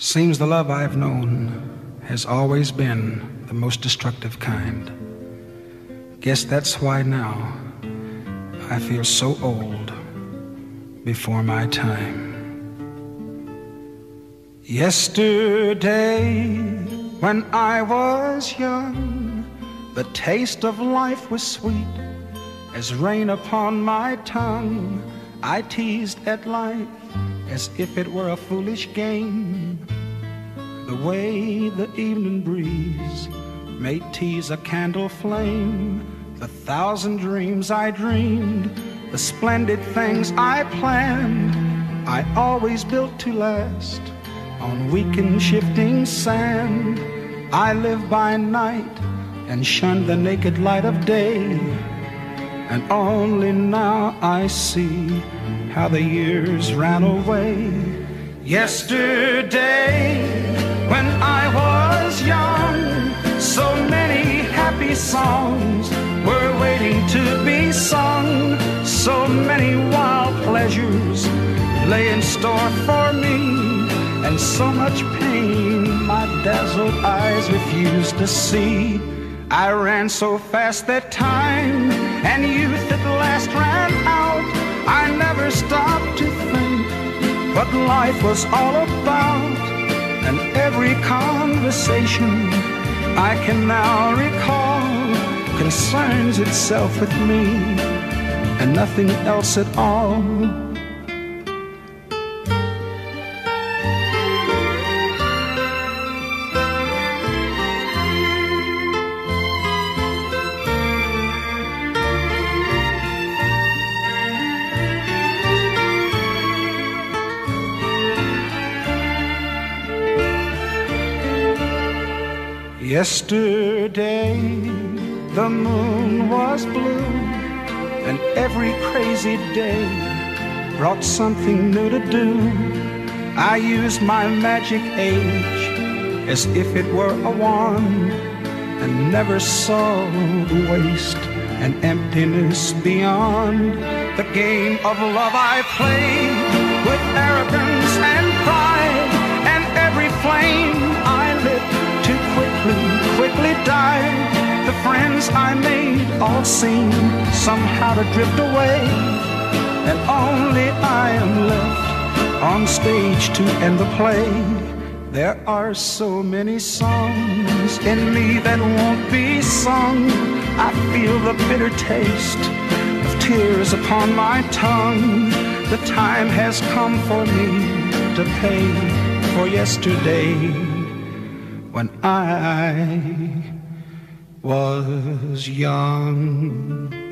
Seems the love I've known has always been the most destructive kind. Guess that's why now I feel so old before my time. Yesterday, when I was young, the taste of life was sweet as rain upon my tongue. I teased at life as if it were a foolish game, the way the evening breeze may tease a candle flame. The thousand dreams I dreamed, the splendid things I planned, I always built to last on weak and shifting sand. I live by night and shun the naked light of day, and only now I see how the years ran away. Yesterday, when I was young, so many happy songs were waiting to be sung. So many wild pleasures lay in store for me, and so much pain my dazzled eyes refused to see. I ran so fast that time and youth at last ran out. I never stopped to think what life was all about, and every conversation I can now recall concerns itself with me and nothing else at all. Yesterday, the moon was blue, and every crazy day brought something new to do. I used my magic age as if it were a wand, and never saw the waste and emptiness beyond. The game of love I played with arrogance and pride, and every flame I lit too quickly died. The friends I made all seemed somehow to drift away, and only I am left on stage to end the play. There are so many songs in me that won't be sung. I feel the bitter taste of tears upon my tongue. The time has come for me to pay for yesterday, when I was young.